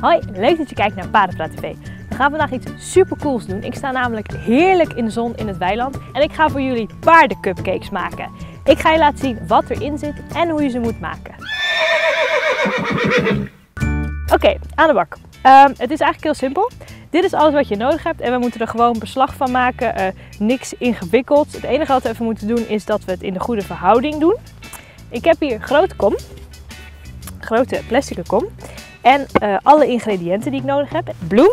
Hoi, leuk dat je kijkt naar Paardenpraat TV. We gaan vandaag iets super cools doen. Ik sta namelijk heerlijk in de zon in het weiland en ik ga voor jullie paardencupcakes maken. Ik ga je laten zien wat erin zit en hoe je ze moet maken. Oké, aan de bak. Het is eigenlijk heel simpel. Dit is alles wat je nodig hebt en we moeten er gewoon beslag van maken. Niks ingewikkeld. Het enige wat we even moeten doen is dat we het in de goede verhouding doen. Ik heb hier grote kom. Grote plastic kom. En alle ingrediënten die ik nodig heb. Bloem.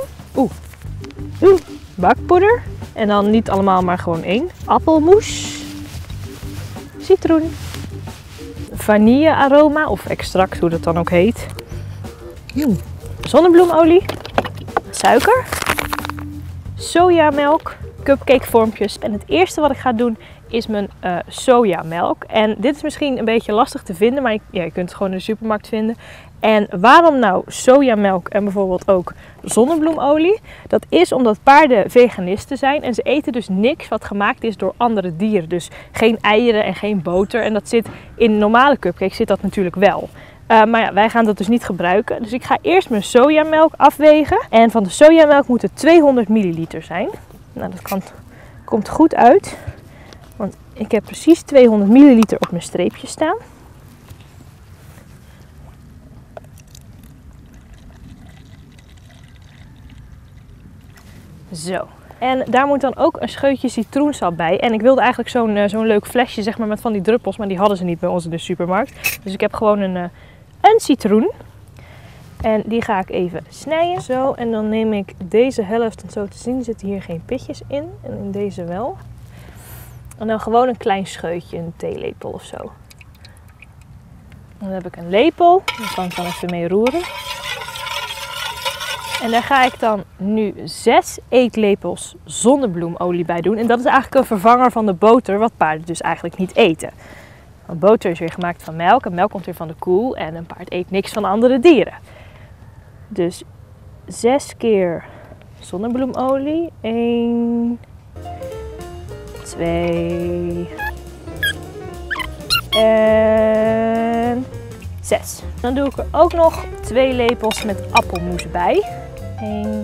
Bakpoeder. En dan niet allemaal, maar gewoon één. Appelmoes. Citroen. Vanille aroma of extract, hoe dat dan ook heet. Zonnebloemolie. Suiker. Sojamelk. Cupcakevormpjes. En het eerste wat ik ga doen is mijn sojamelk. En dit is misschien een beetje lastig te vinden, maar je kunt het gewoon in de supermarkt vinden. En waarom nou sojamelk en bijvoorbeeld ook zonnebloemolie? Dat is omdat paarden veganisten zijn en ze eten dus niks wat gemaakt is door andere dieren. Dus geen eieren en geen boter. En dat zit in normale cupcakes zit dat natuurlijk wel. Maar ja, wij gaan dat dus niet gebruiken. Dus ik ga eerst mijn sojamelk afwegen. En van de sojamelk moet het 200 milliliter zijn. Nou, dat komt goed uit. Want ik heb precies 200 milliliter op mijn streepje staan. Zo. En daar moet dan ook een scheutje citroensap bij. En ik wilde eigenlijk zo'n leuk flesje, zeg maar, met van die druppels. Maar die hadden ze niet bij ons in de supermarkt. Dus ik heb gewoon een citroen. En die ga ik even snijden. Zo, en dan neem ik deze helft, en zo te zien zitten hier geen pitjes in. En in deze wel. En dan gewoon een klein scheutje, een theelepel of zo. Dan heb ik een lepel. Daar kan ik dan even mee roeren. En daar ga ik dan nu 6 eetlepels zonnebloemolie bij doen. En dat is eigenlijk een vervanger van de boter, wat paarden dus eigenlijk niet eten. Want boter is weer gemaakt van melk en melk komt weer van de koe. En een paard eet niks van andere dieren. Dus 6 keer zonnebloemolie. 1, 2 en 6. Dan doe ik er ook nog 2 lepels met appelmoes bij. 1,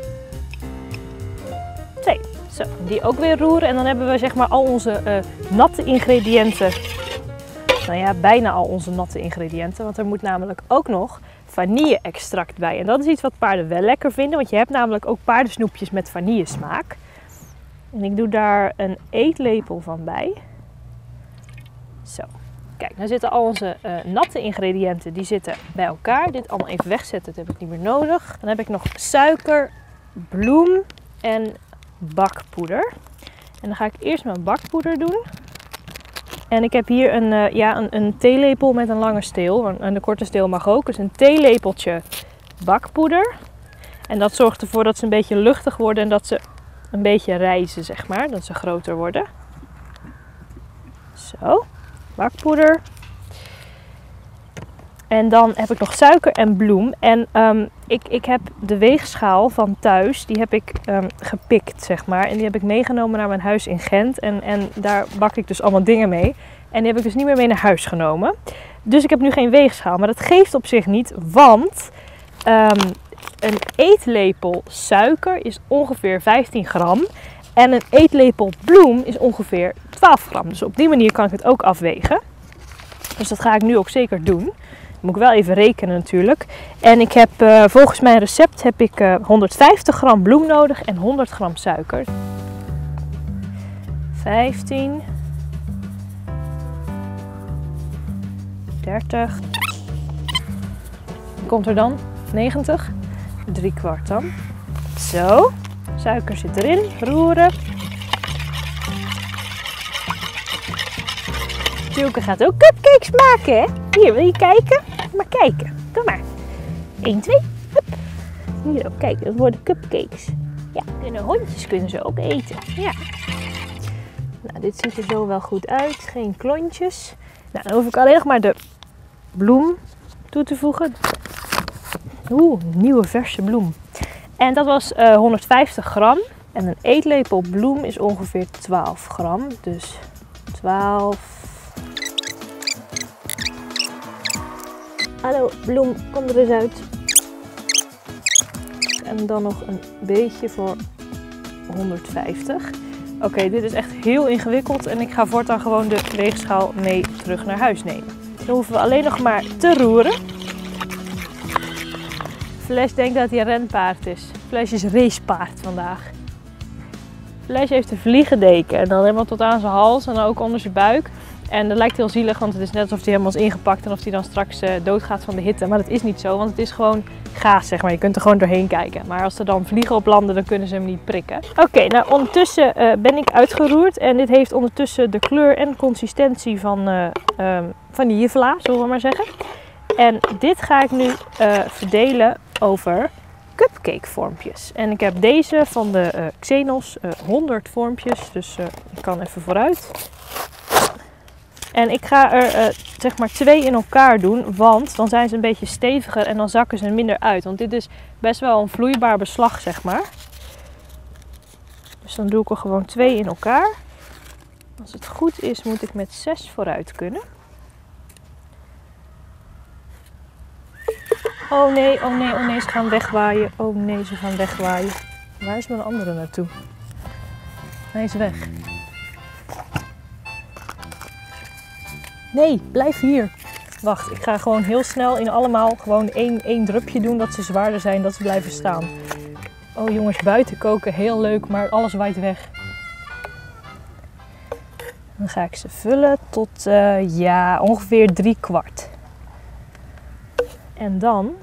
2. Zo, die ook weer roeren. En dan hebben we zeg maar al onze natte ingrediënten. Nou ja, bijna al onze natte ingrediënten. Want er moet namelijk ook nog vanille-extract bij. En dat is iets wat paarden wel lekker vinden. Want je hebt namelijk ook paardensnoepjes met vanillesmaak. En ik doe daar een eetlepel van bij. Zo. Kijk, nu zitten al onze natte ingrediënten, die zitten bij elkaar. Dit allemaal even wegzetten, dat heb ik niet meer nodig. Dan heb ik nog suiker, bloem en bakpoeder. En dan ga ik eerst mijn bakpoeder doen. En ik heb hier een theelepel met een lange steel. En de korte steel mag ook. Dus een theelepeltje bakpoeder. En dat zorgt ervoor dat ze een beetje luchtig worden en dat ze een beetje rijzen, zeg maar. Dat ze groter worden. Zo. Bakpoeder. En dan heb ik nog suiker en bloem. En ik heb de weegschaal van thuis, die heb ik gepikt, zeg maar. En die heb ik meegenomen naar mijn huis in Gent. En daar bak ik dus allemaal dingen mee. En die heb ik dus niet meer mee naar huis genomen. Dus ik heb nu geen weegschaal. Maar dat geeft op zich niet, want een eetlepel suiker is ongeveer 15 gram. En een eetlepel bloem is ongeveer 12 gram. Dus op die manier kan ik het ook afwegen. Dus dat ga ik nu ook zeker doen. Dat moet ik wel even rekenen natuurlijk. En ik heb volgens mijn recept heb ik 150 gram bloem nodig en 100 gram suiker. 15. 30. Komt er dan? 90. 3/4 dan. Zo. Suiker zit erin, roeren. Julke gaat ook cupcakes maken, hè? Hier, wil je kijken? Maar kijken, kom maar. 1, 2, hup. Hier ook, kijk, dat worden cupcakes. Ja, en de hondjes kunnen ze ook eten. Ja. Nou, dit ziet er zo wel goed uit, geen klontjes. Nou, dan hoef ik alleen nog maar de bloem toe te voegen. Nieuwe verse bloem. En dat was 150 gram. En een eetlepel bloem is ongeveer 12 gram. Dus 12. Hallo bloem, kom er eens uit. En dan nog een beetje voor 150. Oké, dit is echt heel ingewikkeld en ik ga voortaan gewoon de weegschaal mee terug naar huis nemen. Dan hoeven we alleen nog maar te roeren. Flash denkt dat hij een renpaard is. Flash is racepaard vandaag. Flash heeft een vliegedeken en dan helemaal tot aan zijn hals en dan ook onder zijn buik. En dat lijkt heel zielig, want het is net alsof hij helemaal is ingepakt en of hij dan straks doodgaat van de hitte. Maar dat is niet zo, want het is gewoon gaas, zeg maar. Je kunt er gewoon doorheen kijken. Maar als er dan vliegen op landen, dan kunnen ze hem niet prikken. Oké, nou ondertussen ben ik uitgeroerd. En dit heeft ondertussen de kleur en consistentie van vanillevla, zullen we maar zeggen. En dit ga ik nu verdelen over cupcake vormpjes. En ik heb deze van de Xenos 100 vormpjes, dus ik kan even vooruit. En ik ga er zeg maar 2 in elkaar doen, want dan zijn ze een beetje steviger en dan zakken ze minder uit. Want dit is best wel een vloeibaar beslag, zeg maar. Dus dan doe ik er gewoon 2 in elkaar. Als het goed is, moet ik met 6 vooruit kunnen. Oh nee, oh nee, oh nee, ze gaan wegwaaien. Oh nee, ze gaan wegwaaien. Waar is mijn andere naartoe? Hij is weg. Nee, blijf hier. Wacht, ik ga gewoon heel snel in allemaal gewoon één drupje doen dat ze zwaarder zijn, dat ze blijven staan. Oh jongens, buiten koken, heel leuk, maar alles waait weg. Dan ga ik ze vullen tot ja, ongeveer 3/4. En dan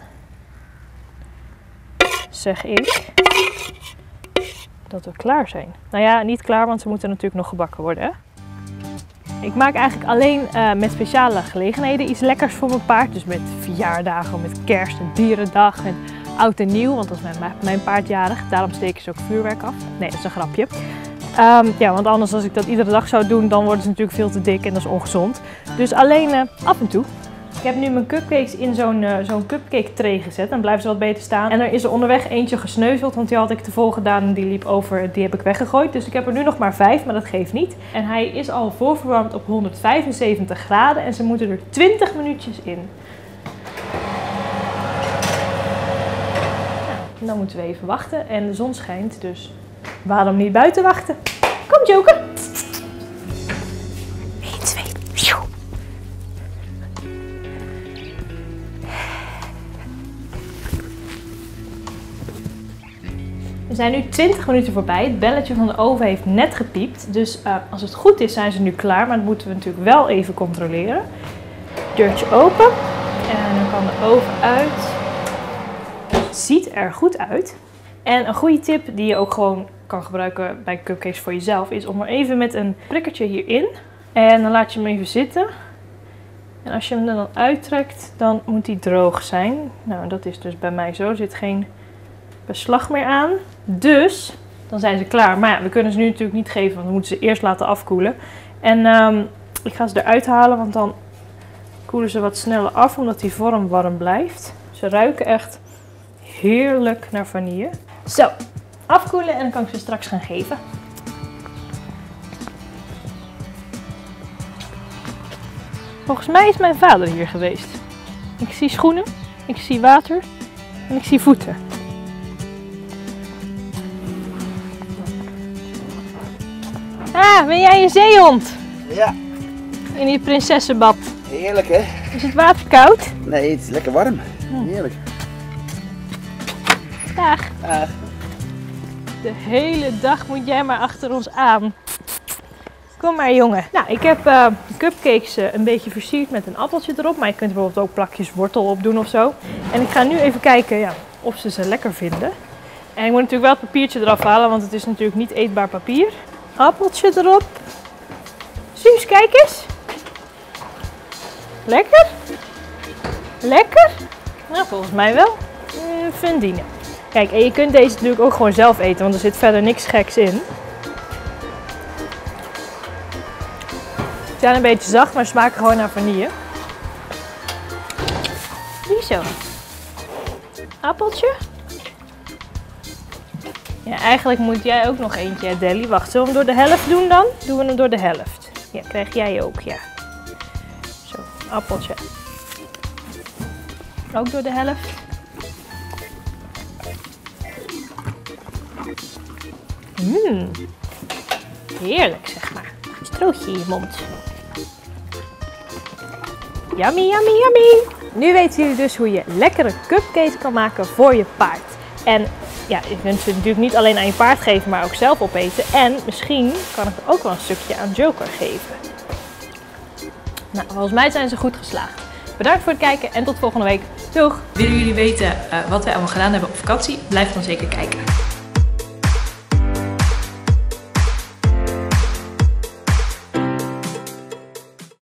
zeg ik dat we klaar zijn. Nou ja, niet klaar, want ze moeten natuurlijk nog gebakken worden, hè? Ik maak eigenlijk alleen met speciale gelegenheden iets lekkers voor mijn paard. Dus met verjaardagen, met kerst en dierendag en oud en nieuw. Want dat is mijn paard jarig. Daarom steken ze ook vuurwerk af. Nee, dat is een grapje. Ja, want anders als ik dat iedere dag zou doen, dan worden ze natuurlijk veel te dik en dat is ongezond. Dus alleen af en toe. Ik heb nu mijn cupcakes in zo'n cupcake tray gezet. Dan blijven ze wat beter staan. En er is er onderweg eentje gesneuveld, want die had ik te vol gedaan en die liep over. Die heb ik weggegooid. Dus ik heb er nu nog maar 5, maar dat geeft niet. En hij is al voorverwarmd op 175 graden en ze moeten er 20 minuutjes in. Nou, dan moeten we even wachten. En de zon schijnt, dus waarom niet buiten wachten? Kom Joker! 1, 2, We zijn nu 20 minuten voorbij. Het belletje van de oven heeft net gepiept. Dus als het goed is zijn ze nu klaar. Maar dat moeten we natuurlijk wel even controleren. Deurtje open. En dan kan de oven uit. Het ziet er goed uit. En een goede tip die je ook gewoon kan gebruiken bij cupcakes voor jezelf. Is om er even met een prikkertje hierin. En dan laat je hem even zitten. En als je hem er dan uittrekt, dan moet hij droog zijn. Nou, dat is dus bij mij zo. Er zit geen beslag meer aan. Dus dan zijn ze klaar. Maar ja, we kunnen ze nu natuurlijk niet geven, want we moeten ze eerst laten afkoelen. En ik ga ze eruit halen, want dan koelen ze wat sneller af, omdat die vorm warm blijft. Ze ruiken echt heerlijk naar vanille. Zo, afkoelen en dan kan ik ze straks gaan geven. Volgens mij is mijn vader hier geweest. Ik zie schoenen, ik zie water en ik zie voeten. Ah, ben jij een zeehond? Ja. In die prinsessenbad. Heerlijk hè? Is het water koud? Nee, het is lekker warm. Heerlijk. Dag. Dag. De hele dag moet jij maar achter ons aan. Kom maar jongen. Nou, ik heb cupcakes een beetje versierd met een appeltje erop. Maar je kunt er bijvoorbeeld ook plakjes wortel op doen of zo. En ik ga nu even kijken ja, of ze lekker vinden. En ik moet natuurlijk wel het papiertje eraf halen, want het is natuurlijk niet eetbaar papier. Appeltje erop. Suus, kijk eens. Lekker? Lekker? Nou, volgens mij wel. Fundine. Kijk, en je kunt deze natuurlijk ook gewoon zelf eten, want er zit verder niks geks in. Ze zijn een beetje zacht, maar smaken gewoon naar vanille. Ziezo. Appeltje. Ja, eigenlijk moet jij ook nog eentje, Deli. Wacht, zullen we hem door de helft doen dan? Doen we hem door de helft. Ja, krijg jij ook, ja. Zo, appeltje. Ook door de helft. Heerlijk, zeg maar. Een strootje in je mond. Yummy, yummy, yummy. Nu weten jullie dus hoe je lekkere cupcakes kan maken voor je paard. En ja, je kunt ze natuurlijk niet alleen aan je paard geven, maar ook zelf opeten. En misschien kan ik er ook wel een stukje aan Joker geven. Nou, volgens mij zijn ze goed geslaagd. Bedankt voor het kijken en tot volgende week. Doeg! Willen jullie weten wat wij allemaal gedaan hebben op vakantie? Blijf dan zeker kijken.